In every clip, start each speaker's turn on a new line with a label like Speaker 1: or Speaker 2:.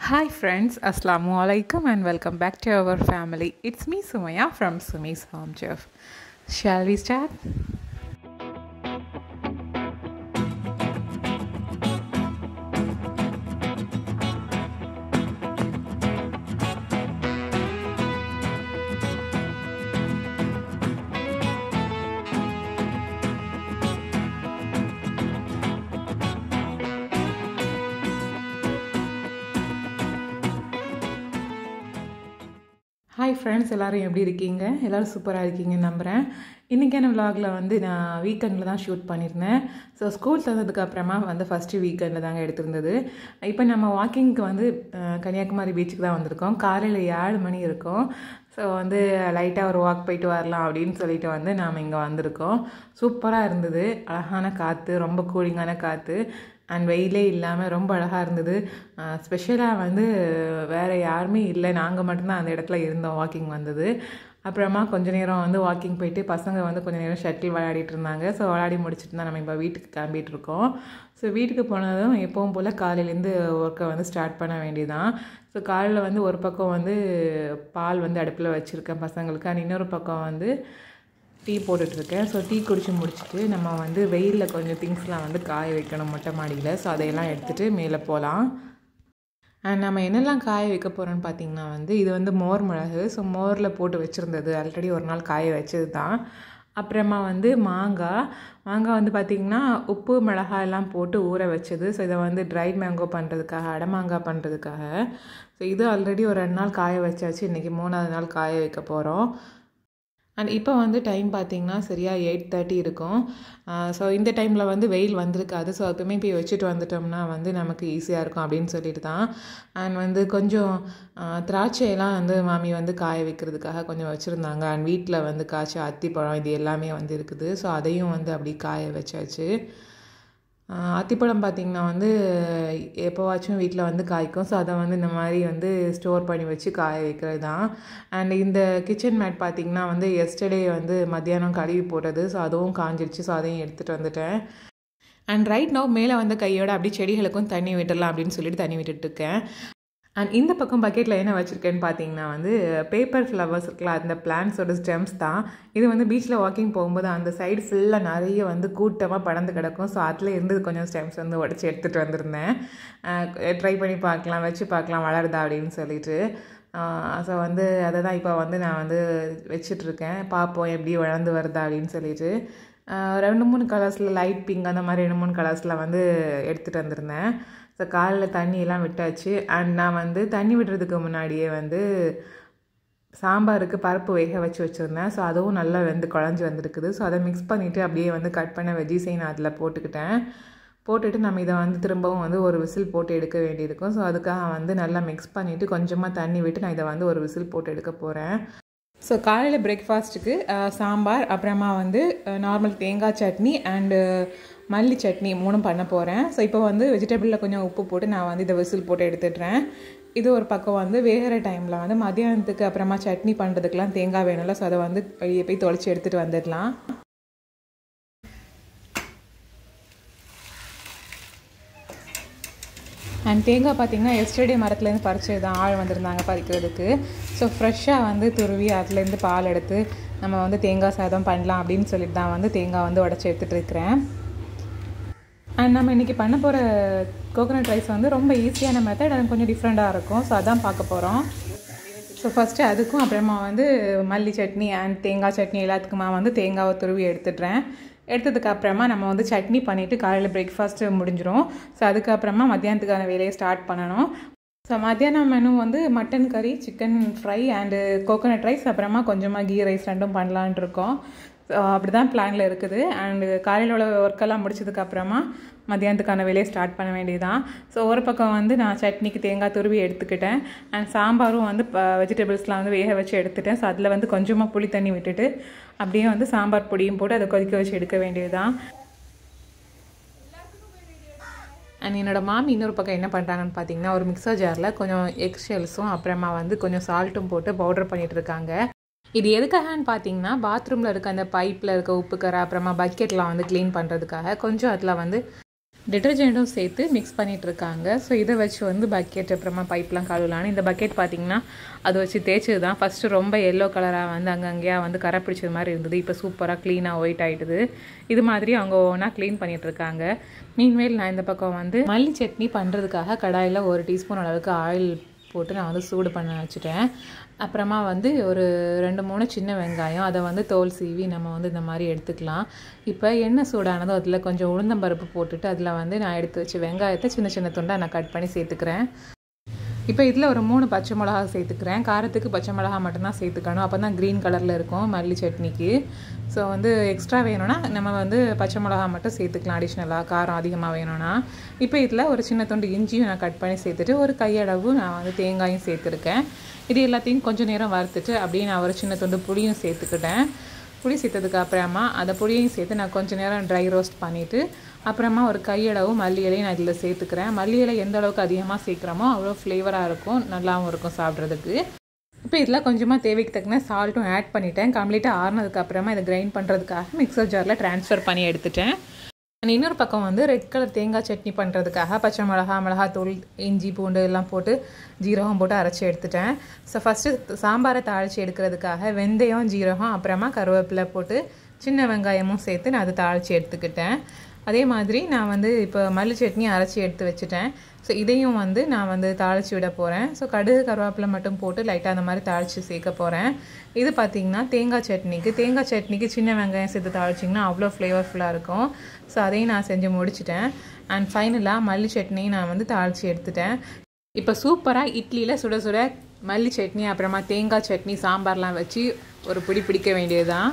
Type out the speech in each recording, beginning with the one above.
Speaker 1: Hi friends, Assalamu alaikum and welcome back to our family. It's me Sumaya from Sumi's Home Chef. Shall we start? Hi friends, எல்லோரும் எப்படி இருக்கீங்க? எல்லோரும் சூப்பராக இருக்கீங்கன்னு நம்புகிறேன். இன்றைக்கான விலாகில் வந்து நான் வீக்கெண்டில் தான் ஷூட் பண்ணியிருந்தேன். ஸோ ஸ்கூல் தந்ததுக்கப்புறமா வந்து ஃபஸ்ட்டு வீக்கெண்டில் தாங்க எடுத்திருந்தது. இப்போ நம்ம வாக்கிங்க்கு வந்து கன்னியாகுமரி பீச்சுக்கு தான் வந்திருக்கோம். காலையில் 7 மணி இருக்கும். ஸோ வந்து லைட்டாக ஒரு வாக் போயிட்டு வரலாம் அப்படின்னு சொல்லிட்டு வந்து நாம் இங்கே வந்திருக்கோம். சூப்பராக இருந்தது. அழகான காற்று, ரொம்ப கூலிங்கான காற்று அண்ட் வெயிலே இல்லாமல் ரொம்ப அழகாக இருந்தது. ஸ்பெஷலாக வந்து வேறு யாருமே இல்லை, நாங்கள் மட்டும்தான் அந்த இடத்துல இருந்தோம் வாக்கிங் வந்தது. அப்புறமா கொஞ்சம் நேரம் வந்து வாக்கிங் போயிட்டு பசங்க வந்து கொஞ்சம் நேரம் ஷட்டில் விளையாடிட்டு இருந்தாங்க. ஸோ விளையாடி முடிச்சுட்டு தான் நம்ம இப்போ வீட்டுக்கு கிளம்பிட்டு இருக்கோம். ஸோ வீட்டுக்கு போனதும் எப்பவும் போல் காலையிலேருந்து ஒர்க்கை வந்து ஸ்டார்ட் பண்ண வேண்டியதான். ஸோ காலையில் வந்து ஒரு பக்கம் வந்து பால் வந்து அடுப்பில் வச்சுருக்கேன் பசங்களுக்கு, அண்ட் இன்னொரு பக்கம் வந்து டீ போட்டுட்ருக்கேன். ஸோ டீ குடிச்சு முடிச்சுட்டு நம்ம வந்து வெயிலில் கொஞ்சம் திங்ஸ்லாம் வந்து காய வைக்கணும் மொட்டை மாடியில். ஸோ அதையெல்லாம் எடுத்துகிட்டு மேலே போகலாம். அண்ட் நம்ம என்னெல்லாம் காய வைக்க போகிறோன்னு பார்த்திங்கன்னா வந்து இது வந்து மோர் மிளகு. ஸோ மோரில் போட்டு வச்சுருந்தது, ஆல்ரெடி ஒரு நாள் காய வச்சது தான். அப்புறமா வந்து மாங்காய் வந்து பார்த்திங்கன்னா உப்பு மிளகாய் எல்லாம் போட்டு ஊற வச்சது. ஸோ இதை வந்து ட்ரை மேங்கோ பண்ணுறதுக்காக, அடமாங்காய் பண்ணுறதுக்காக. ஸோ இது ஆல்ரெடி ஒரு 2 நாள் காய வச்சாச்சு. இன்றைக்கி 3ஆவது நாள் காய வைக்க போகிறோம். அண்ட் இப்போ வந்து டைம் பார்த்திங்கன்னா சரியாக 8:30 இருக்கும். ஸோ இந்த டைமில் வந்து வெயில் வந்திருக்காது. ஸோ எப்பவுமே போய் வச்சுட்டு வந்துட்டோம்னா வந்து நமக்கு ஈஸியாக இருக்கும் அப்படின்னு சொல்லிட்டு தான். அண்ட் வந்து கொஞ்சம் திராட்சையெல்லாம் வந்து மாமி வந்து காய வைக்கிறதுக்காக கொஞ்சம் வச்சுருந்தாங்க. அண்ட் வீட்டில் வந்து காய்ச்ச அத்திப்பழம் இது எல்லாமே வந்து இருக்குது. ஸோ அதையும் வந்து அப்படி காய வச்சாச்சு. அத்திப்பழம் பார்த்திங்கன்னா வந்து எப்போவாச்சும் வீட்டில் வந்து காய்க்கும். ஸோ அதை வந்து இந்த மாதிரி வந்து ஸ்டோர் பண்ணி வச்சு காய வைக்கிறது தான். அண்ட் இந்த கிச்சன் மேட் பார்த்திங்கன்னா வந்து எஸ்டர்டே வந்து மத்தியானம் கழுவி போட்டது. ஸோ அதுவும் காஞ்சிடுச்சு. ஸோ அதையும் எடுத்துகிட்டு வந்துட்டேன். அண்ட் ரைட் நவ் மேலே வந்த கையோட அப்படி செடிகளுக்கும் தண்ணி விட்டுடலாம் அப்படின்னு சொல்லிட்டு தண்ணி விட்டுட்டுருக்கேன். அண்ட் இந்த பக்கம் பக்கெட்டில் என்ன வச்சுருக்கேன்னு பார்த்தீங்கன்னா வந்து பேப்பர் ஃப்ளவர்ஸ் இருக்குல்ல, அந்த பிளான்ஸோட ஸ்டெம்ஸ் தான். இது வந்து பீச்சில் வாக்கிங் போகும்போது அந்த சைடு ஃபுல்லாக நிறைய வந்து கூட்டமாக படர்ந்து கிடக்கும். ஸோ அதில் இருந்து கொஞ்சம் ஸ்டெம்ஸ் வந்து உடச்சி எடுத்துகிட்டு வந்திருந்தேன். ட்ரை பண்ணி பார்க்கலாம், வச்சு பார்க்கலாம் வளருதா அப்படின்னு சொல்லிட்டு. ஸோ வந்து அதை தான் இப்போ வந்து நான் வந்து வச்சிட்ருக்கேன். பார்ப்போம் எப்படி வளர்ந்து வருதா அப்படின்னு சொல்லிட்டு. 2-3 கலர்ஸில் லைட் பிங்க் அந்த மாதிரி 2-3 கலர்ஸில் வந்து எடுத்துகிட்டு வந்திருந்தேன். ஸோ காலையில் தண்ணியெல்லாம் விட்டாச்சு. அண்ட் நான் வந்து தண்ணி விடுறதுக்கு முன்னாடியே வந்து சாம்பாருக்கு பருப்பு வேக வச்சுருந்தேன். ஸோ அதுவும் நல்லா வெந்து குழஞ்சி வந்துருக்குது. ஸோ அதை மிக்ஸ் பண்ணிவிட்டு அப்படியே வந்து கட் பண்ண வெஜ்ஜீஸையும் நான் அதில் போட்டுட்டு நம்ம இதை வந்து திரும்பவும் வந்து ஒரு விசில் போட்டு எடுக்க வேண்டியிருக்கும். ஸோ அதுக்காக வந்து நல்லா மிக்ஸ் பண்ணிவிட்டு கொஞ்சமாக தண்ணி விட்டு நான் இதை வந்து ஒரு விசில் போட்டு எடுக்க போகிறேன். ஸோ காலையில் பிரேக்ஃபாஸ்ட்டுக்கு சாம்பார், அப்புறமா வந்து நார்மல் தேங்காய் சட்னி அண்டு மல்லி சட்னி 3 பண்ண போகிறேன். ஸோ இப்போ வந்து வெஜிடபிளில் கொஞ்சம் உப்பு போட்டு நான் வந்து இதை விசில் போட்டு எடுத்துடுறேன். இது ஒரு பக்கம் வந்து வேகிற டைமில் வந்து மதியானத்துக்கு அப்புறமா சட்னி பண்ணுறதுக்கெலாம் தேங்காய் வேணும்ல. ஸோ அதை வந்து வெளியே போய் தொலைச்சி எடுத்துகிட்டு வந்துடலாம். அண்ட் தேங்காய் பார்த்திங்கன்னா எஸ்டர்டே மரத்துலேருந்து பறிச்சது தான், ஆள் வந்திருந்தாங்க பறிக்கிறதுக்கு. ஸோ ஃப்ரெஷ்ஷாக வந்து துருவி அதுலேருந்து பால் எடுத்து நம்ம வந்து தேங்காய் சாதம் பண்ணலாம் அப்படின்னு சொல்லிட்டு தான் வந்து தேங்காய் வந்து உடச்சி எடுத்துகிட்டு இருக்கிறேன். அண்ட் நம்ம இன்றைக்கி பண்ண போகிற கோகோனட் ரைஸ் வந்து ரொம்ப ஈஸியான மெத்தட், அது கொஞ்சம் டிஃப்ரெண்ட்டாக இருக்கும். ஸோ அதான் பார்க்க போகிறோம். ஸோ ஃபஸ்ட்டு அதுக்கும் அப்புறமா வந்து மல்லி சட்னி அண்ட் தேங்காய் சட்னி எல்லாத்துக்குமா வந்து தேங்காவை துருவி எடுத்ததுக்கு அப்புறமா நம்ம வந்து சட்னி பண்ணிவிட்டு காலையில் பிரேக்ஃபாஸ்ட்டு முடிஞ்சிடும். ஸோ அதுக்கப்புறமா மத்தியானத்துக்கான வேலையை ஸ்டார்ட் பண்ணணும். ஸோ மத்தியானம் மெனு வந்து மட்டன் கறி, chicken fry and coconut rice, அப்புறமா கொஞ்சமாக கீ ரைஸ் 2 பண்ணலான் இருக்கோம். ஸோ அப்படி தான் பிளானில் இருக்குது. அண்டு காலையில் உள்ள ஒர்க்கெல்லாம் முடிச்சதுக்கப்புறமா மத்தியானத்துக்கான வேலையை ஸ்டார்ட் பண்ண வேண்டியதான். ஸோ ஒரு பக்கம் வந்து நான் சட்னிக்கு தேங்காய் துருவி எடுத்துக்கிட்டேன். அண்ட் சாம்பாரும் வந்து வெஜிடபிள்ஸ்லாம் வந்து வேக வச்சு எடுத்துட்டேன். ஸோ அதில் வந்து கொஞ்சமாக புளி தண்ணி விட்டுட்டு அப்படியே வந்து சாம்பார் பொடியும் போட்டு அதை கொதிக்க வச்சு எடுக்க வேண்டியதுதான். அண்ட் என்னோடய மாமி இன்னொரு பக்கம் என்ன பண்ணுறாங்கன்னு பார்த்தீங்கன்னா ஒரு மிக்சர் ஜாரில் கொஞ்சம் எக் ஷெல்ஸும் அப்புறமா வந்து கொஞ்சம் சால்ட்டும் போட்டு பவுடர் பண்ணிகிட்டு இருக்காங்க. இது எதுக்காகன்னு பார்த்தீங்கன்னா பாத்ரூமில் இருக்க அந்த பைப்பில் இருக்க உப்பு கரை, அப்புறமா பக்கெட்லாம் வந்து க்ளீன் பண்ணுறதுக்காக கொஞ்சம் அதில் வந்து டிட்டர்ஜெண்ட்டும் சேர்த்து மிக்ஸ் பண்ணிகிட்ருக்காங்க. ஸோ இதை வச்சு வந்து பக்கெட் அப்புறமா பைப்லாம் கழுவலான்னு. இந்த பக்கெட் பார்த்திங்கன்னா அது வச்சு தேய்ச்சது தான். ஃபஸ்ட்டு ரொம்ப எல்லோ கலராக வந்து அங்கங்கேயா வந்து கரை பிடிச்சது மாதிரி இருந்தது. இப்போ சூப்பராக க்ளீனாக ஒயிட் ஆகிடுது. இது மாதிரி அவங்க ஒவ்வொன்றா க்ளீன் பண்ணிகிட்ருக்காங்க. மீன்வேல் நான் இந்த பக்கம் வந்து மல்லி சட்னி பண்ணுறதுக்காக கடாயில் 1 டீஸ்பூன் அளவுக்கு ஆயில் போட்டு நான் வந்து சூடு பண்ண வச்சுட்டேன். அப்புறமா வந்து ஒரு 2-3 சின்ன வெங்காயம், அதை வந்து தோல் சீவி நம்ம வந்து இந்த மாதிரி எடுத்துக்கலாம். இப்போ எண்ணெய் சூடானதும் அதில் கொஞ்சம் உளுந்தம்பருப்பு போட்டுட்டு அதில் வந்து நான் எடுத்து வச்சு வெங்காயத்தை சின்ன சின்ன துண்டாக நான் கட் பண்ணி சேர்த்துக்கிறேன். இப்போ இதில் ஒரு 3 பச்சை மிளகா சேர்த்துக்கிறேன். காரத்துக்கு பச்சை மிளகா மட்டும்தான் சேர்த்துக்கணும். அப்போ தான் க்ரீன் கலரில் இருக்கும் மல்லி சட்னிக்கு. ஸோ வந்து எக்ஸ்ட்ரா வேணும்னா நம்ம வந்து பச்சை மிளகா மட்டும் சேர்த்துக்கலாம் அடிஷ்னலாக, காரம் அதிகமாக வேணும்னா. இப்போ இதில் ஒரு சின்ன துண்டு இஞ்சியும் நான் கட் பண்ணி சேர்த்துட்டு ஒரு கையளவு நான் வந்து தேங்காயும் சேர்த்துருக்கேன். இது எல்லாத்தையும் கொஞ்சம் நேரம் வறுத்துட்டு அப்படியே நான் ஒரு சின்ன துண்டு புளியும் சேர்த்துக்கிட்டேன். புளி சேர்த்ததுக்கு அப்புறமா அந்த புளியையும் சேர்த்து நான் கொஞ்சம் நேரம் ட்ரை ரோஸ்ட் பண்ணிவிட்டு அப்புறமா ஒரு கையளவு மல்லி இலையும் நான் இதில் சேர்த்துக்கிறேன். மல்லி இலை எந்த அளவுக்கு அதிகமாக சேர்க்குறோமோ அவ்வளோ ஃப்ளேவராக இருக்கும், நல்லாவும் இருக்கும் சாப்பிட்றதுக்கு. இப்போ இதில் கொஞ்சமாக தேவைக்கு தக்கன சால்ட்டும் ஆட் பண்ணிட்டேன். கம்ப்ளீட்டாக ஆறுனதுக்கப்புறமா இதை கிரைண்ட் பண்ணுறதுக்காக மிக்சர் ஜாரில் ட்ரான்ஸ்ஃபர் பண்ணி எடுத்துட்டேன். இன்னொரு பக்கம் வந்து ரெட் கலர் தேங்காய் சட்னி பண்ணுறதுக்காக பச்சை மிளகாத்தூள், இஞ்சி, பூண்டு எல்லாம் போட்டு ஜீரகம் போட்டு அரைச்சி எடுத்துட்டேன். ஸோ ஃபஸ்ட்டு சாம்பாரை தாளித்து எடுக்கிறதுக்காக வெந்தயம், ஜீரகம், அப்புறமா கருவேப்பிலை போட்டு சின்ன வெங்காயமும் சேர்த்து நான் அதை தாளித்து எடுத்துக்கிட்டேன். அதே மாதிரி நான் வந்து இப்போ மல்லி சட்னி அரைச்சி எடுத்து வச்சுட்டேன். ஸோ இதையும் வந்து நான் வந்து தாளித்து விட போகிறேன். ஸோ கடுகு, கருவேப்பிலை மட்டும் போட்டு லைட்டாக அந்த மாதிரி தாளித்து சேர்க்க போகிறேன். இது பார்த்திங்கன்னா தேங்காய் சட்னிக்கு சின்ன வெங்காயம் சேர்த்து தாளிச்சிங்கன்னா அவ்வளோ ஃப்ளேவர்ஃபுல்லாக இருக்கும். ஸோ அதையும் நான் செஞ்சு முடிச்சிட்டேன். அண்ட் ஃபைனலாக மல்லி சட்னியும் நான் வந்து தாளித்து எடுத்துட்டேன். இப்போ சூப்பராக இட்லியில் சுட சுட மல்லி சட்னி அப்புறமா தேங்காய் சட்னி சாம்பார்லாம் வச்சு ஒரு பிடிக்க வேண்டியது தான்.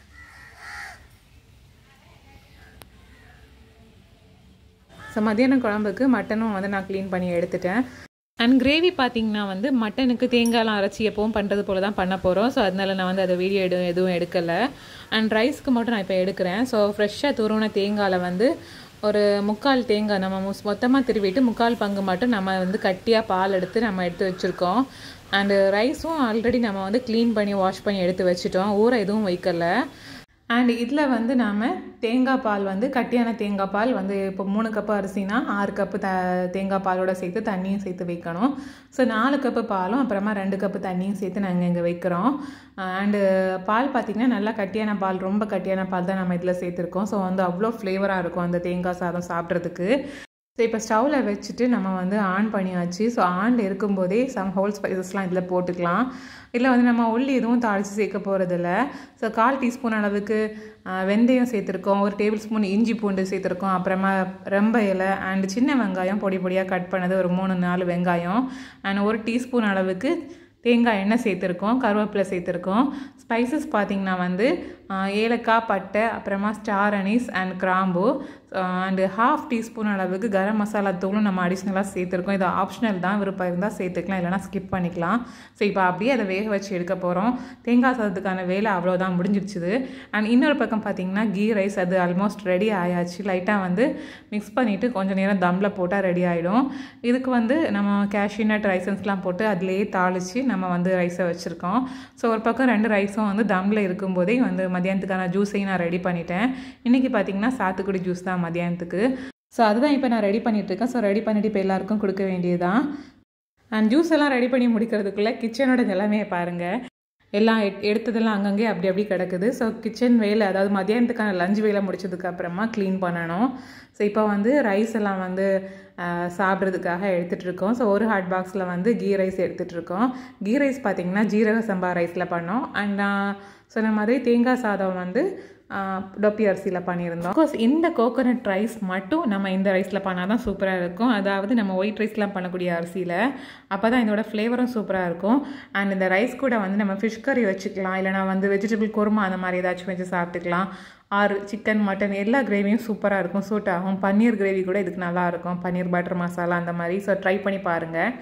Speaker 1: ஸோ மத்தியானம் குழம்புக்கு மட்டனும் வந்து நான் க்ளீன் பண்ணி எடுத்துட்டேன். அண்ட் கிரேவி பார்த்திங்கன்னா வந்து மட்டனுக்கு தேங்காய்லாம் அரைச்சி எப்பவும் பண்ணுறது போல தான் பண்ண போகிறோம். ஸோ அதனால நான் வந்து அதை வீடியோ எதுவும் எடுக்கலை. அண்ட் ரைஸ்க்கு மட்டும் நான் இப்போ எடுக்கிறேன். ஸோ ஃப்ரெஷ்ஷாக துருவின தேங்காயில் வந்து ஒரு 3/4 தேங்காய் நம்ம மொத்தமாக திருவிட்டு 3/4 பங்கு மட்டும் நம்ம வந்து கட்டியாக பால் எடுத்து நம்ம எடுத்து வச்சுருக்கோம். அண்டு ரைஸும் ஆல்ரெடி நம்ம வந்து க்ளீன் பண்ணி வாஷ் பண்ணி எடுத்து வச்சுட்டோம், ஊற எதுவும் வைக்கலை. அண்ட் இதில் வந்து நாம் தேங்காய் பால் வந்து கட்டியான தேங்காய் பால் வந்து இப்போ 3 கப்பு அரிசினா 6 கப்பு தேங்காய் பாலோட சேர்த்து தண்ணியும் சேர்த்து வைக்கணும். ஸோ 4 கப்பு பாலும் அப்புறமா 2 கப்பு தண்ணியும் சேர்த்து நாங்கள் இங்கே வைக்கிறோம். அண்டு பால் பார்த்திங்கன்னா நல்லா கட்டியான பால், ரொம்ப கட்டியான பால் தான் நம்ம இதில் சேர்த்துருக்கோம். ஸோ வந்து அவ்வளோ ஃப்ளேவராக இருக்கும் அந்த தேங்காய் சாதம் சாப்பிட்றதுக்கு. ஸோ இப்போ ஸ்டவ்வில் வச்சுட்டு நம்ம வந்து ஆன் பண்ணியாச்சு. ஸோ ஆன் இருக்கும்போதே சம் ஹோல் ஸ்பைசஸ்லாம் இதில் போட்டுக்கலாம். இதில் வந்து நம்ம உள்ளி எதுவும் தாளித்து சேர்க்க போகிறதில்ல. ஸோ 1/4 டீஸ்பூன் அளவுக்கு வெந்தயம் சேர்த்துருக்கோம், 1 டேபிள் ஸ்பூன் இஞ்சி பூண்டு சேர்த்துருக்கோம், அப்புறமா ரொம்ப இலை அண்ட் சின்ன வெங்காயம் பொடியாக கட் பண்ணது ஒரு 3-4 வெங்காயம் அண்ட் 1 டீஸ்பூன் அளவுக்கு தேங்காய் எண்ணெய் சேர்த்துருக்கோம், கருவேப்பிலை சேர்த்துருக்கோம். ஸ்பைசஸ் பார்த்திங்கன்னா வந்து ஏலக்காய், பட்டை, அப்புறமா ஸ்டார் அனீஸ் அண்ட் கிராம்பு அண்டு 1/2 டீஸ்பூன் அளவுக்கு கரம் மசாலா தூளும் நம்ம அடிஷ்னலாக சேர்த்துருக்கோம். இது ஆப்ஷனல் தான், விருப்பம் இருந்தால் சேர்த்துக்கலாம், இல்லைனா ஸ்கிப் பண்ணிக்கலாம். ஸோ இப்போ அப்படியே அதை வேக வச்சு எடுக்க போகிறோம். தேங்காய் சாதத்துக்கான வேலை அவ்வளோதான், முடிஞ்சிடுச்சுது. அண்ட் இன்னொரு பக்கம் பார்த்திங்கன்னா கீ ரைஸ் அது ஆல்மோஸ்ட் ரெடி ஆயாச்சு. லைட்டாக வந்து மிக்ஸ் பண்ணிவிட்டு கொஞ்சம் நேரம் தம்மில் போட்டால் ரெடி ஆகிடும். இதுக்கு வந்து நம்ம கேஷ்யூ நட், ரைசன்ஸ்லாம் போட்டு அதிலேயே தாளித்து நம்ம வந்து ரைஸை வச்சுருக்கோம். ஸோ ஒரு பக்கம் 2 ரைஸும் வந்து தம்மில் இருக்கும்போதே வந்து மதியானத்துக்கான ஜூஸையும் நான் ரெடி பண்ணிட்டேன். இன்றைக்கி பார்த்திங்கன்னா சாத்துக்குடி ஜூஸ் தான் மதியானத்துக்கு. ஸோ அதுதான் இப்போ நான் ரெடி பண்ணிகிட்ருக்கேன். ஸோ ரெடி பண்ணிவிட்டு இப்போ எல்லாருக்கும் கொடுக்க வேண்டியதுதான். அண்ட் ஜூஸ் எல்லாம் ரெடி பண்ணி முடிக்கிறதுக்குள்ளே கிச்சனோட நிலைமையை பாருங்கள். எல்லாம் எடுத்ததெல்லாம் அங்கங்கே அப்படி கிடக்குது. ஸோ கிச்சன் வேலை, அதாவது மதியானத்துக்கான லஞ்ச் வேலை முடிச்சதுக்கப்புறமா க்ளீன் பண்ணணும். ஸோ இப்போ வந்து ரைஸ் எல்லாம் வந்து சாப்பிட்றதுக்காக எடுத்துகிட்ருக்கோம். ஸோ ஒரு ஹாட் பாக்ஸில் வந்து கீ ரைஸ் எடுத்துகிட்ருக்கோம். கீ ரைஸ் பார்த்திங்கன்னா ஜீரக சம்பா ரைஸில் பண்ணோம். அண்ட் நான் சொன்ன மாதிரி தேங்காய் சாதம் வந்து டொப்பி அரிசியில் பண்ணியிருந்தோம். கோர்ஸ் இந்த கோகோனட் ரைஸ் மட்டும் நம்ம இந்த ரைஸில் பண்ணால் தான் சூப்பராக இருக்கும். அதாவது நம்ம ஒயிட் ரைஸ்லாம் பண்ணக்கூடிய அரிசியில், அப்போ தான் இதோட ஃப்ளேவரும் சூப்பராக இருக்கும். அண்ட் இந்த ரைஸ் கூட வந்து நம்ம ஃபிஷ் கறி வச்சுக்கலாம், இல்லைனா வந்து வெஜிடபிள் குருமா அந்த மாதிரி ஏதாச்சும் வச்சு சாப்பிட்டுக்கலாம். ஆர் சிக்கன், மட்டன் எல்லா கிரேவியும் சூப்பராக இருக்கும், சூட் ஆகும். பன்னீர் கிரேவி கூட இதுக்கு நல்லாயிருக்கும், பன்னீர் பட்டர் மசாலா அந்த மாதிரி. ஸோ ட்ரை பண்ணி பாருங்கள்.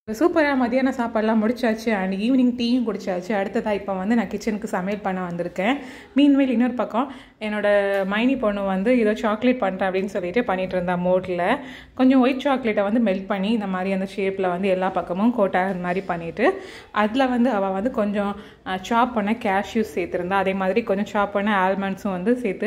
Speaker 1: சூப்பராக மதியான சாப்பாடெலாம் முடிச்சாச்சு அண்ட் ஈவினிங் டீயும் குடிச்சாச்சு. அடுத்ததாக இப்போ வந்து நான் கிச்சனுக்கு சமையல் பண்ண வந்திருக்கேன். மீன்வேல் இன்னொரு பக்கம் என்னோடய மைனி பொண்ணு வந்து ஏதோ சாக்லேட் பண்ணுறேன் அப்படின்னு சொல்லிட்டு பண்ணிகிட்டு இருந்தா. மோட்டில் கொஞ்சம் ஒயிட் சாக்லேட்டை வந்து மெல்ட் பண்ணி இந்த மாதிரி அந்த ஷேப்பில் வந்து எல்லா பக்கமும் கோட்டாக இந்த மாதிரி பண்ணிவிட்டு அதில் வந்து அவள் வந்து கொஞ்சம் சாப் பண்ண கேஷ்யூஸ் சேர்த்துருந்தா. அதே மாதிரி கொஞ்சம் சாப் பண்ண ஆல்மண்ட்ஸும் வந்து சேர்த்து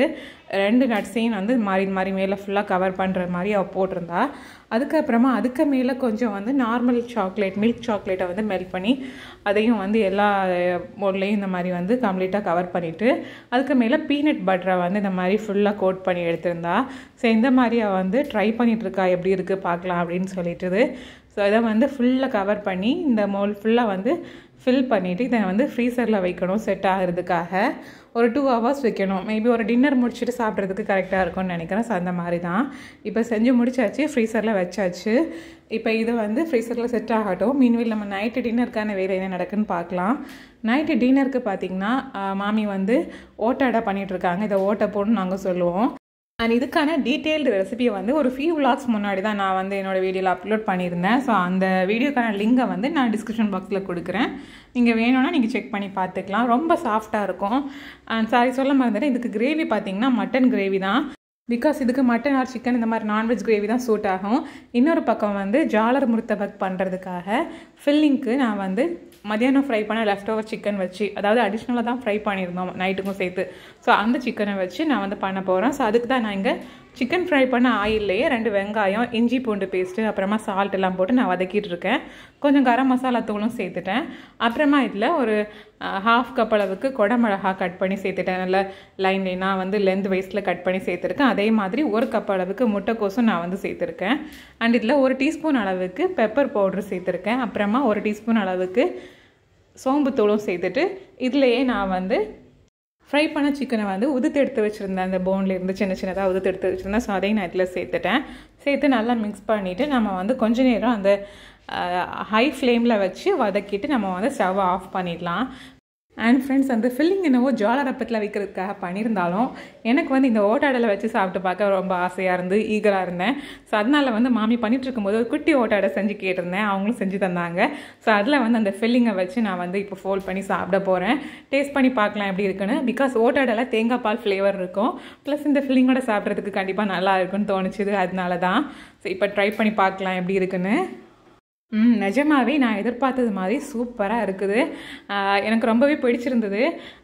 Speaker 1: 2 நட்ஸையும் வந்து மாறி மேலே ஃபுல்லாக கவர் பண்ணுற மாதிரி அவள் போட்டிருந்தா. அதுக்கப்புறமா அதுக்கு மேலே கொஞ்சம் வந்து நார்மல் சாக்லேட் மில்க் சாக்லேட்டை வந்து மெல்ட் பண்ணி அதையும் வந்து எல்லா மோட்லேயும் இந்த மாதிரி வந்து கம்ப்ளீட்டாக கவர் பண்ணிவிட்டு அதுக்கு மேலே பீனட் பட்டரை வந்து இந்த மாதிரி ஃபுல்லாக கோட் பண்ணி எடுத்திருந்தா. ஸோ இந்த மாதிரி அவள் வந்து ட்ரை பண்ணிகிட்ருக்கா எப்படி இருக்குது பார்க்கலாம் அப்படின்னு சொல்லிட்டுது. ஸோ இதை வந்து ஃபுல்லாக கவர் பண்ணி இந்த மோல் ஃபுல்லாக வந்து ஃபில் பண்ணிவிட்டு இதை வந்து ஃப்ரீசரில் வைக்கணும் செட் ஆகிறதுக்காக. ஒரு 2 hours வைக்கணும். மேபி ஒரு டின்னர் முடிச்சுட்டு சாப்பிட்றதுக்கு கரெக்டாக இருக்கும்னு நினைக்கிறேன். ஸோ அந்த மாதிரி தான் இப்போ செஞ்சு முடிச்சாச்சு, ஃப்ரீசரில் வச்சாச்சு. இப்போ இது வந்து ஃப்ரீசரில் செட் ஆகட்டும். மீன்வேல் நம்ம நைட்டு டின்னருக்கான வேறு என்ன நடக்குன்னு பார்க்கலாம். நைட்டு டின்னருக்கு பார்த்திங்கன்னா மாமி வந்து ஓட்டடை பண்ணிகிட்ருக்காங்க. இதை ஓட்டை போடணும்னு நாங்கள் சொல்லுவோம். அண்ட் இதுக்கான டீட்டெயில்டு ரெசிபியை வந்து ஒரு ஃபியூ விளாக்ஸ் முன்னாடி தான் நான் வந்து என்னோடய வீடியோவில் அப்லோட் பண்ணியிருந்தேன். ஸோ அந்த வீடியோக்கான லிங்கை வந்து நான் டிஸ்கிரிப்ஷன் பாக்ஸில் கொடுக்குறேன். நீங்கள் வேணும்னா நீங்கள் செக் பண்ணி பார்த்துக்கலாம். ரொம்ப சாஃப்டாக இருக்கும். அண்ட் சாரி சொல்ல மறந்துட்டேன், இதுக்கு கிரேவி பார்த்திங்கன்னா மட்டன் கிரேவி தான். பிகாஸ் இதுக்கு மட்டன் ஆர் சிக்கன் இந்த மாதிரி நான்வெஜ் கிரேவி தான் சூட் ஆகும். இன்னொரு பக்கம் வந்து ஜாலர் முர்த்தபக் பண்ணுறதுக்காக ஃபில்லிங்க்கு நான் வந்து மதியானம் ஃப்ரை பண்ண லெஃப்ட் ஓவர் சிக்கன் வச்சு, அதாவது அடிஷ்னலாக தான் ஃப்ரை பண்ணியிருந்தோம் நைட்டுக்கும் சேர்த்து. ஸோ அந்த சிக்கனை வச்சு நான் வந்து பண்ண போகிறேன். ஸோ அதுக்கு தான் நான் இங்கே சிக்கன் ஃப்ரை பண்ண ஆயில்லையே 2 வெங்காயம், இஞ்சி பூண்டு பேஸ்ட்டு, அப்புறமா சால்ட் எல்லாம் போட்டு நான் வதக்கிட்டு இருக்கேன். கொஞ்சம் கரம் மசாலா தூளும் சேர்த்துட்டேன். அப்புறமா இதில் ஒரு 1/2 கப் அளவுக்கு குடமிளகா கட் பண்ணி சேர்த்துட்டேன். நல்ல லைனாக வந்து லென்த் வைஸில் கட் பண்ணி சேர்த்துருக்கேன். அதே மாதிரி 1 கப் அளவுக்கு முட்டைக்கோசும் நான் வந்து சேர்த்துருக்கேன். அண்ட் இதில் 1 டீஸ்பூன் அளவுக்கு பெப்பர் பவுட்ரு சேர்த்துருக்கேன். அப்புறமா 1 டீஸ்பூன் அளவுக்கு சோம்பு தூளும் சேர்த்துட்டு இதுலேயே நான் வந்து ஃப்ரை பண்ண சிக்கனை வந்து உதுத்து எடுத்து வச்சுருந்தேன். அந்த போன்லேருந்து சின்னதாக உதுத்து எடுத்து வச்சுருந்தேன். ஸோ அதையும் நான் இதில் சேர்த்து நல்லா மிக்ஸ் பண்ணிவிட்டு நம்ம வந்து கொஞ்ச நேரம் அந்த ஹை ஃப்ளேமில் வச்சு வதக்கிட்டு நம்ம வந்து ஸ்டவ்வை ஆஃப் பண்ணிடலாம். அண்ட் ஃப்ரெண்ட்ஸ், அந்த ஃபில்லிங் என்னவோ ஜாலர் அப்பத்தில் வைக்கிறதுக்காக பண்ணியிருந்தாலும் எனக்கு வந்து இந்த ஓட்டாடலை வச்சு சாப்பிட்டு பார்க்க ரொம்ப ஆசையாக இருந்து ஈகராக இருந்தேன். ஸோ அதனால் வந்து மாமி பண்ணிகிட்டு இருக்கும்போது ஒரு குட்டி ஓட்டாடை செஞ்சு கேட்டிருந்தேன். அவங்களும் செஞ்சு தந்தாங்க. ஸோ அதில் வந்து அந்த ஃபில்லிங்கை வச்சு நான் வந்து இப்போ ஃபோல்ட் பண்ணி சாப்பிட போகிறேன். டேஸ்ட் பண்ணி பார்க்கலாம் எப்படி இருக்குன்னு. பிகாஸ் ஓட்டாடலை தேங்காய் பால் ஃப்ளேவர் இருக்கும், ப்ளஸ் இந்த ஃபில்லிங்கோட சாப்பிட்றதுக்கு கண்டிப்பாக நல்லா இருக்குன்னு தோணுச்சுது. அதனால தான். ஸோ இப்போ ட்ரை பண்ணி பார்க்கலாம் எப்படி இருக்குன்னு. நிஜமாவே நான் எதிர்பார்த்தது மாதிரி சூப்பராக இருக்குது. எனக்கு ரொம்பவே பிடிச்சிருந்தது.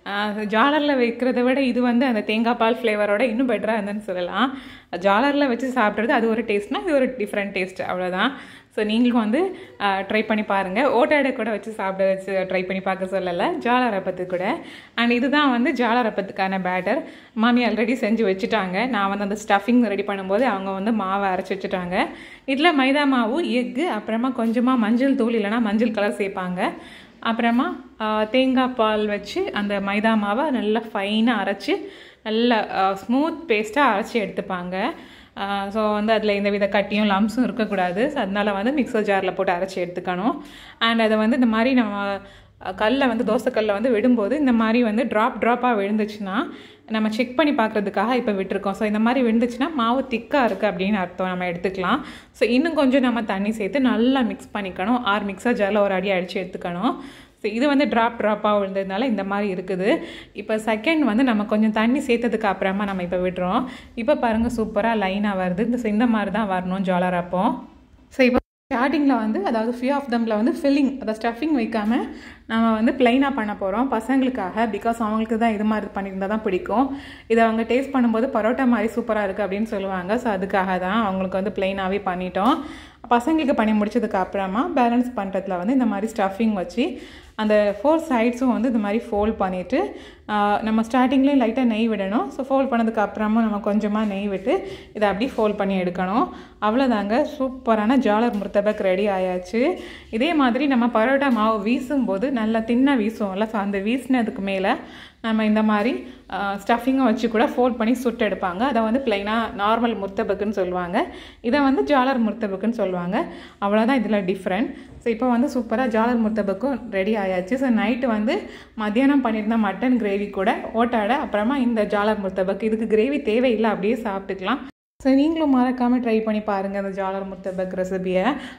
Speaker 1: ஜாலரில் வைக்கிறத விட இது வந்து அந்த தேங்காய் பால் ஃப்ளேவரோட இன்னும் பெட்டராக இருந்ததுன்னு சொல்லலாம். ஜாலரில் வச்சு சாப்பிட்றது அது ஒரு டேஸ்ட்னால் இது ஒரு டிஃப்ரெண்ட் டேஸ்ட், அவ்வளோதான். ஸோ நீங்களும் வந்து ட்ரை பண்ணி பாருங்கள். ஓட்டாடை கூட வச்சு சாப்பிட வச்சு ட்ரை பண்ணி பார்க்க சொல்லலை, ஜாலர் அப்பத்து கூட. அண்ட் இதுதான் வந்து ஜாலர் அப்பத்துக்கான பேட்டர். மாமி ஆல்ரெடி செஞ்சு வச்சுட்டாங்க. நான் வந்து அந்த ஸ்டஃபிங் ரெடி பண்ணும்போது அவங்க வந்து மாவை அரைச்சி வச்சுட்டாங்க. இதில் மைதா மாவு, எக்கு, அப்புறமா கொஞ்சமாக மஞ்சள் தூள் இல்லைனா மஞ்சள் கலர் சேர்ப்பாங்க. அப்புறமா தேங்காய் பால் வச்சு அந்த மைதா மாவை நல்லா ஃபைனாக அரைச்சி நல்லா ஸ்மூத் பேஸ்ட்டாக அரைச்சி எடுத்துப்பாங்க. ஸோ வந்து அதில் எந்த வித கட்டியும் லம்ஸும் இருக்கக்கூடாது. ஸோ அதனால் வந்து மிக்சர் ஜாரில் போட்டு அரைச்சி எடுத்துக்கணும். அண்ட் அதை வந்து இந்த மாதிரி நம்ம கல்லில் வந்து தோசைக்கல்லில் வந்து விடும்போது இந்த மாதிரி வந்து ட்ராப்பாக விழுந்துச்சுன்னா நம்ம செக் பண்ணி பார்க்குறதுக்காக இப்போ விட்டுருக்கோம். ஸோ இந்த மாதிரி விழுந்துச்சுன்னா மாவு திக்காக இருக்குது அப்படின்னு அர்த்தம், நம்ம எடுத்துக்கலாம். ஸோ இன்னும் கொஞ்சம் நம்ம தண்ணி சேர்த்து நல்லா மிக்ஸ் பண்ணிக்கணும். மிக்சர் ஜாரில் ஒரு அடி அடித்து எடுத்துக்கணும். ஸோ இது வந்து ட்ராப்பாக விழுந்ததுனால இந்த மாதிரி இருக்குது. இப்போ செகண்ட் வந்து நம்ம கொஞ்சம் தண்ணி சேர்த்ததுக்கு அப்புறமா நம்ம இப்போ விடுறோம். இப்போ பாருங்கள் சூப்பராக லைனாக வருது. இந்த மாதிரி தான் வரணும் ஜாலர் அப்போ. ஸோ இப்போ ஸ்டார்டிங்கில் வந்து அதாவது ஃபியூ ஆஃப் தம்மில் வந்து ஃபில்லிங் அதை ஸ்டஃபிங் வைக்காமல் நம்ம வந்து ப்ளைனாக பண்ண போகிறோம் பசங்களுக்காக. பிகாஸ் அவங்களுக்கு தான் இது மாதிரி பண்ணியிருந்தால் தான் பிடிக்கும். இதை அவங்க டேஸ்ட் பண்ணும்போது பரோட்டா மாதிரி சூப்பராக இருக்குது அப்படின்னு சொல்லுவாங்க. ஸோ அதுக்காக தான் அவங்களுக்கு வந்து ப்ளைனாகவே பண்ணிட்டோம். பசங்களுக்கு பண்ணி முடிச்சதுக்கு அப்புறமா பேலன்ஸ் பண்ணுறதுல வந்து இந்த மாதிரி ஸ்டஃபிங் வச்சு அந்த 4 சைட்ஸும் வந்து இந்த மாதிரி ஃபோல்ட் பண்ணிவிட்டு நம்ம ஸ்டார்டிங்லேயும் லைட்டாக நெய் விடணும். ஸோ ஃபோல்ட் பண்ணதுக்கு அப்புறமா நம்ம கொஞ்சமாக நெய் விட்டு இதை அப்படி ஃபோல்ட் பண்ணி எடுக்கணும். அவ்வளோதாங்க, சூப்பரான ஜாலர் முர்த்தபக் ரெடி ஆயாச்சு. இதே மாதிரி நம்ம பரோட்டா மாவு வீசும்போது நல்லா தின்னாக வீசுவோம்ல, ஸோ அந்த வீசினதுக்கு மேலே நம்ம இந்த மாதிரி ஸ்டஃபிங்கை வச்சு கூட ஃபோல்ட் பண்ணி சுட்டு எடுப்பாங்க. அதை வந்து ப்ளைனாக நார்மல் முர்த்தபக்குன்னு சொல்லுவாங்க. இதை வந்து ஜாலர் முர்த்தபக்குன்னு சொல்லுவாங்க. அவ்வளோதான் இதில் டிஃப்ரெண்ட். ஸோ இப்போ வந்து சூப்பராக ஜாலர் முர்த்தபக்கும் ரெடி ஆயாச்சு. ஸோ நைட்டு வந்து மத்தியானம் பண்ணியிருந்த மட்டன் கிரேவி கூட ஓட்டாடை, அப்புறமா இந்த ஜாலர் முர்த்தபக். இதுக்கு கிரேவி தேவையில்லை, அப்படியே சாப்பிட்டுக்கலாம். ஸோ நீங்களும் மறக்காமல் ட்ரை பண்ணி பாருங்கள் இந்த ஜாலர் முர்த்தபக் ரெசிபியை.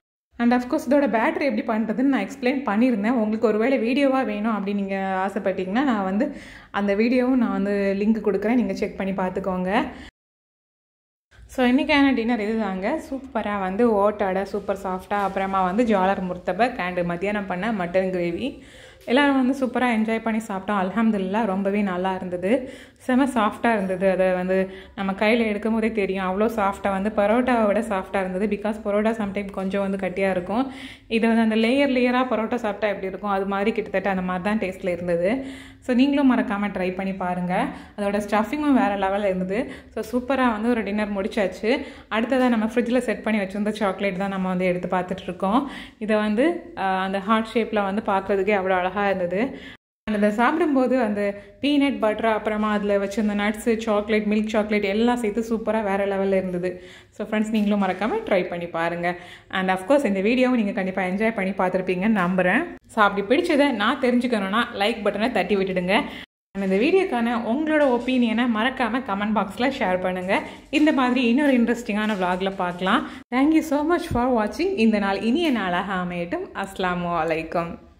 Speaker 1: அண்ட் அஃப்கோர்ஸ் இதோட பேட்டரி எப்படி பண்ணுறதுன்னு நான் எக்ஸ்பிளைன் பண்ணியிருந்தேன். உங்களுக்கு ஒரு வேளை வீடியோவாக வேணும் அப்படின்னு நீங்கள் ஆசைப்பட்டீங்கன்னா நான் வந்து அந்த வீடியோவும் நான் வந்து லிங்க் கொடுக்குறேன், நீங்கள் செக் பண்ணி பார்த்துக்கோங்க. ஸோ இன்றைக்கான டின்னர் இது தாங்க. சூப்பராக வந்து ஓட்டடை சூப்பர் சாஃப்டாக, அப்புறமா வந்து ஜாலர் முர்த்தபக் அண்டு மத்தியானம் பண்ண மட்டன் கிரேவி எல்லோரும் வந்து சூப்பராக என்ஜாய் பண்ணி சாப்பிட்டோம். அல்ஹம்துலில்லாஹ் ரொம்பவே நல்லா இருந்தது, செம சாஃப்டாக இருந்தது. அதை வந்து நம்ம கையில் எடுக்கும் போதே தெரியும் அவ்வளோ சாஃப்டாக வந்து பரோட்டாவை விட சாஃப்டாக இருந்தது. பிகாஸ் பரோட்டா சம்டைம் கொஞ்சம் வந்து கட்டியாக இருக்கும். இது வந்து அந்த லேயராக பரோட்டா சாப்பிட்டா எப்படி இருக்கும் அது மாதிரி கிட்டத்தட்ட அந்த மாதிரி தான் டேஸ்ட்டில் இருந்தது. ஸோ நீங்களும் மறக்காமல் ட்ரை பண்ணி பாருங்கள். அதோட ஸ்டஃபிங்கும் வேறு லெவலில் இருந்தது. ஸோ சூப்பராக வந்து ஒரு டின்னர் முடிச்சாச்சு. அடுத்ததாக நம்ம ஃப்ரிட்ஜில் செட் பண்ணி வச்சுருந்த சாக்லேட் தான் நம்ம வந்து எடுத்து பார்த்துட்ருக்கோம். இதை வந்து அந்த ஹார்ட் ஷேப்பில் வந்து பார்க்குறதுக்கே அவ்வளோ அழகாக இருந்தது. அதை சாப்பிடும்போது அந்த பீனட் பட்டர், அப்புறமா அதில் வச்சுருந்த நட்ஸு, சாக்லேட், மில்க் சாக்லேட் எல்லாம் சேர்த்து சூப்பராக வேறு லெவலில் இருந்தது. ஸோ ஃப்ரெண்ட்ஸ் நீங்களும் மறக்காமல் ட்ரை பண்ணி பாருங்கள். அண்ட் அஃப்கோர்ஸ் இந்த வீடியோவும் நீங்கள் கண்டிப்பாக என்ஜாய் பண்ணி பார்த்துருப்பீங்கன்னு நம்புகிறேன். ஸோ அப்படி பிடிச்சதை நான் தெரிஞ்சுக்கணுன்னா லைக் பட்டனை தட்டி விட்டுடுங்க. அண்ட் இந்த வீடியோக்கான உங்களோட ஒப்பீனியனை மறக்காமல் கமெண்ட் பாக்ஸில் ஷேர் பண்ணுங்கள். இந்த மாதிரி இன்னொரு இன்ட்ரெஸ்டிங்கான vlogல பார்க்கலாம். தேங்க்யூ ஸோ மச் ஃபார் வாட்சிங். இந்த நாள் இனிய நாளாக அமையட்டும். அஸ்ஸலாமு அலைக்கும்.